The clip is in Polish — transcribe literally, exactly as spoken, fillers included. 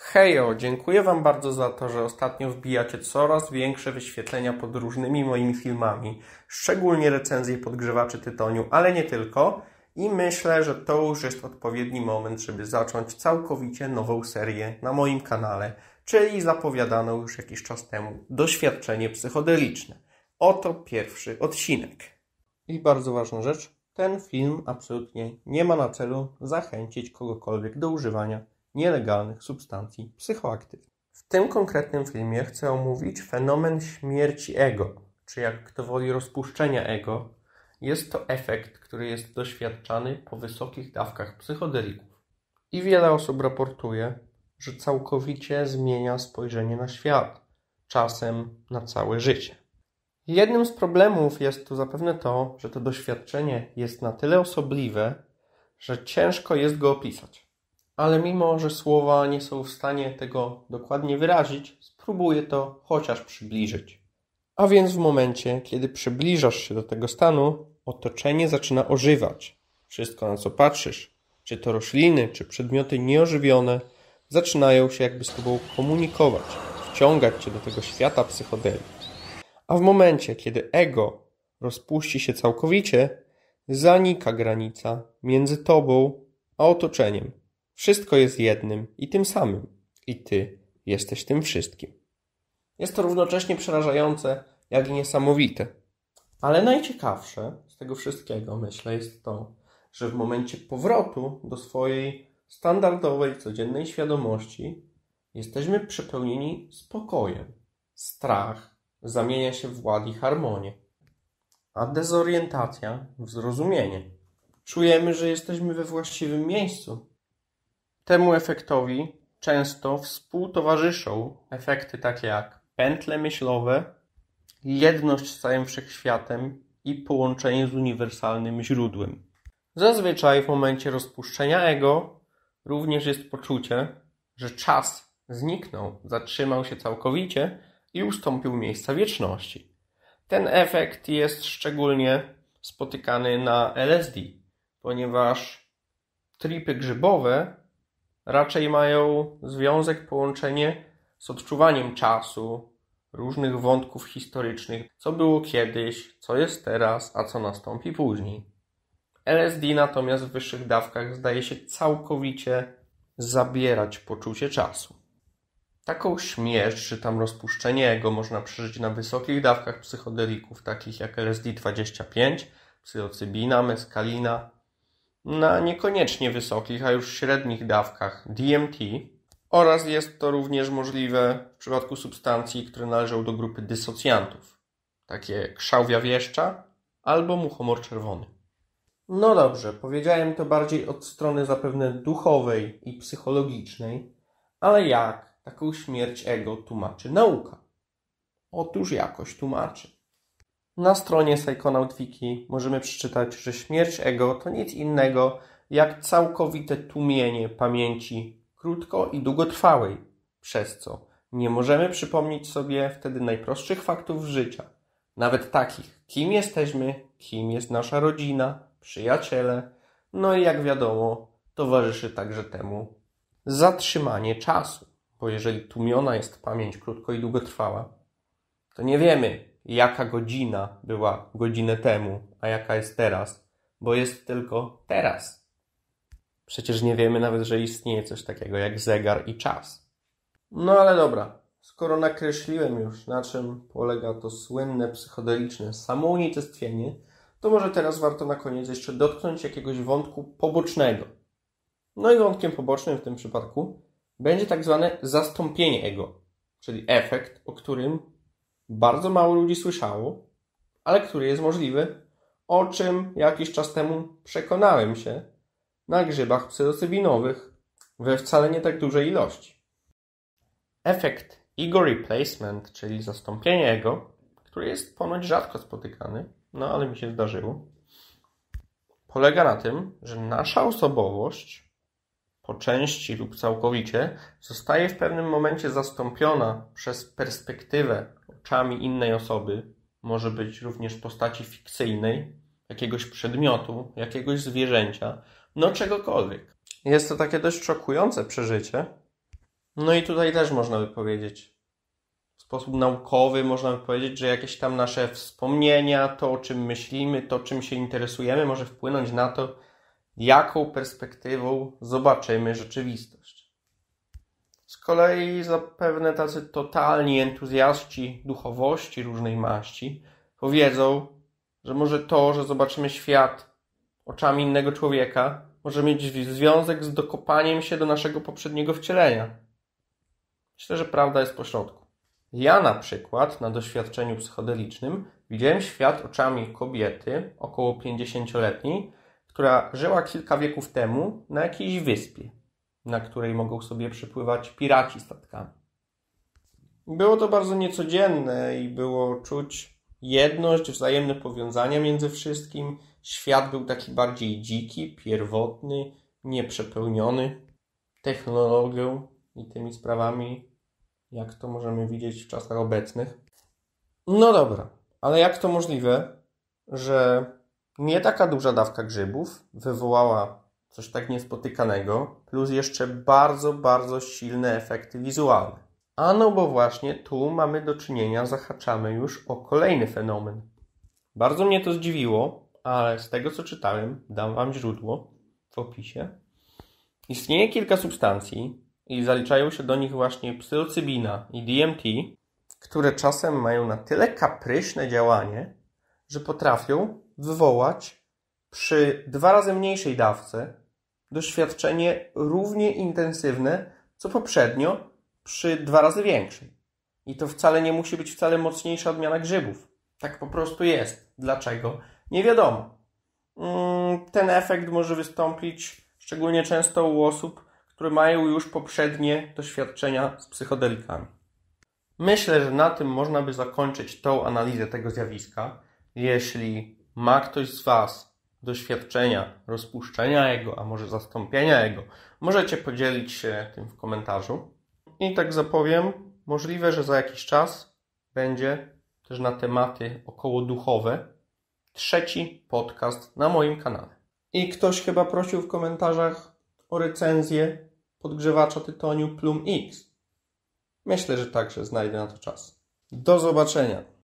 Hejo, dziękuję Wam bardzo za to, że ostatnio wbijacie coraz większe wyświetlenia pod różnymi moimi filmami, szczególnie recenzje podgrzewaczy tytoniu, ale nie tylko. I myślę, że to już jest odpowiedni moment, żeby zacząć całkowicie nową serię na moim kanale, czyli zapowiadaną już jakiś czas temu doświadczenie psychodeliczne. Oto pierwszy odcinek. I bardzo ważna rzecz, ten film absolutnie nie ma na celu zachęcić kogokolwiek do używania nielegalnych substancji psychoaktywnych. W tym konkretnym filmie chcę omówić fenomen śmierci ego, czy jak kto woli rozpuszczenia ego. Jest to efekt, który jest doświadczany po wysokich dawkach psychodelików. I wiele osób raportuje, że całkowicie zmienia spojrzenie na świat, czasem na całe życie. Jednym z problemów jest tu zapewne to, że to doświadczenie jest na tyle osobliwe, że ciężko jest go opisać. Ale mimo, że słowa nie są w stanie tego dokładnie wyrazić, spróbuję to chociaż przybliżyć. A więc w momencie, kiedy przybliżasz się do tego stanu, otoczenie zaczyna ożywać. Wszystko, na co patrzysz, czy to rośliny, czy przedmioty nieożywione, zaczynają się jakby z tobą komunikować, wciągać cię do tego świata psychodelii. A w momencie, kiedy ego rozpuści się całkowicie, zanika granica między tobą a otoczeniem. Wszystko jest jednym i tym samym. I ty jesteś tym wszystkim. Jest to równocześnie przerażające, jak i niesamowite. Ale najciekawsze z tego wszystkiego, myślę, jest to, że w momencie powrotu do swojej standardowej, codziennej świadomości jesteśmy przepełnieni spokojem. Strach zamienia się w ład i harmonię, a dezorientacja w zrozumienie. Czujemy, że jesteśmy we właściwym miejscu. Temu efektowi często współtowarzyszą efekty takie jak pętle myślowe, jedność z całym wszechświatem i połączenie z uniwersalnym źródłem. Zazwyczaj w momencie rozpuszczenia ego również jest poczucie, że czas zniknął, zatrzymał się całkowicie i ustąpił miejsca wieczności. Ten efekt jest szczególnie spotykany na L S D, ponieważ tripy grzybowe raczej mają związek, połączenie z odczuwaniem czasu, różnych wątków historycznych, co było kiedyś, co jest teraz, a co nastąpi później. L S D natomiast w wyższych dawkach zdaje się całkowicie zabierać poczucie czasu. Taką śmierć, czy tam rozpuszczenie ego można przeżyć na wysokich dawkach psychodelików, takich jak L S D dwadzieścia pięć, psylocybina, meskalina, na niekoniecznie wysokich, a już średnich dawkach D M T, oraz jest to również możliwe w przypadku substancji, które należą do grupy dysocjantów, takie krzałwia wieszcza albo muchomor czerwony. No dobrze, powiedziałem to bardziej od strony zapewne duchowej i psychologicznej, ale jak taką śmierć ego tłumaczy nauka? Otóż jakoś tłumaczy. Na stronie Psychonaut Wiki możemy przeczytać, że śmierć ego to nic innego jak całkowite tłumienie pamięci krótko i długotrwałej, przez co nie możemy przypomnieć sobie wtedy najprostszych faktów życia, nawet takich, kim jesteśmy, kim jest nasza rodzina, przyjaciele, no i jak wiadomo, towarzyszy także temu zatrzymanie czasu, bo jeżeli tłumiona jest pamięć krótko i długotrwała, to nie wiemy, jaka godzina była godzinę temu, a jaka jest teraz, bo jest tylko teraz. Przecież nie wiemy nawet, że istnieje coś takiego jak zegar i czas. No ale dobra, skoro nakreśliłem już, na czym polega to słynne psychodeliczne samounicestwienie, to może teraz warto na koniec jeszcze dotknąć jakiegoś wątku pobocznego. No i wątkiem pobocznym w tym przypadku będzie tak zwane zastąpienie ego, czyli efekt, o którym bardzo mało ludzi słyszało, ale który jest możliwy, o czym jakiś czas temu przekonałem się na grzybach psylocybinowych we wcale nie tak dużej ilości. Efekt ego replacement, czyli zastąpienie ego, który jest ponoć rzadko spotykany, no ale mi się zdarzyło, polega na tym, że nasza osobowość po części lub całkowicie zostaje w pewnym momencie zastąpiona przez perspektywę oczami innej osoby, może być również postaci fikcyjnej, jakiegoś przedmiotu, jakiegoś zwierzęcia, no czegokolwiek. Jest to takie dość szokujące przeżycie, No i tutaj też można by powiedzieć, w sposób naukowy można by powiedzieć, że jakieś tam nasze wspomnienia, to o czym myślimy, to czym się interesujemy, może wpłynąć na to, jaką perspektywą zobaczymy rzeczywistość. Z kolei zapewne tacy totalni entuzjaści duchowości różnej maści powiedzą, że może to, że zobaczymy świat oczami innego człowieka, może mieć związek z dokopaniem się do naszego poprzedniego wcielenia. Myślę, że prawda jest pośrodku. Ja na przykład na doświadczeniu psychodelicznym widziałem świat oczami kobiety około pięćdziesięcioletniej, która żyła kilka wieków temu na jakiejś wyspie, na której mogą sobie przypływać piraci statkami. Było to bardzo niecodzienne i było czuć jedność, wzajemne powiązania między wszystkim. Świat był taki bardziej dziki, pierwotny, nieprzepełniony technologią i tymi sprawami, jak to możemy widzieć w czasach obecnych. No dobra, ale jak to możliwe, że nie taka duża dawka grzybów wywołała coś tak niespotykanego, plus jeszcze bardzo, bardzo silne efekty wizualne? A no bo właśnie tu mamy do czynienia, zahaczamy już o kolejny fenomen. Bardzo mnie to zdziwiło, ale z tego co czytałem, dam wam źródło w opisie. Istnieje kilka substancji i zaliczają się do nich właśnie psylocybina i D M T, które czasem mają na tyle kapryśne działanie, że potrafią wywołać przy dwa razy mniejszej dawce doświadczenie równie intensywne, co poprzednio przy dwa razy większej. I to wcale nie musi być wcale mocniejsza odmiana grzybów. Tak po prostu jest. Dlaczego? Nie wiadomo. Ten efekt może wystąpić szczególnie często u osób, które mają już poprzednie doświadczenia z psychodelikami. Myślę, że na tym można by zakończyć tą analizę tego zjawiska. Jeśli ma ktoś z was doświadczenia rozpuszczenia jego, a może zastąpienia jego, możecie podzielić się tym w komentarzu. I tak zapowiem, możliwe, że za jakiś czas będzie też na tematy okołoduchowe trzeci podcast na moim kanale. I ktoś chyba prosił w komentarzach o recenzję podgrzewacza tytoniu Plum X. Myślę, że także znajdę na to czas. Do zobaczenia.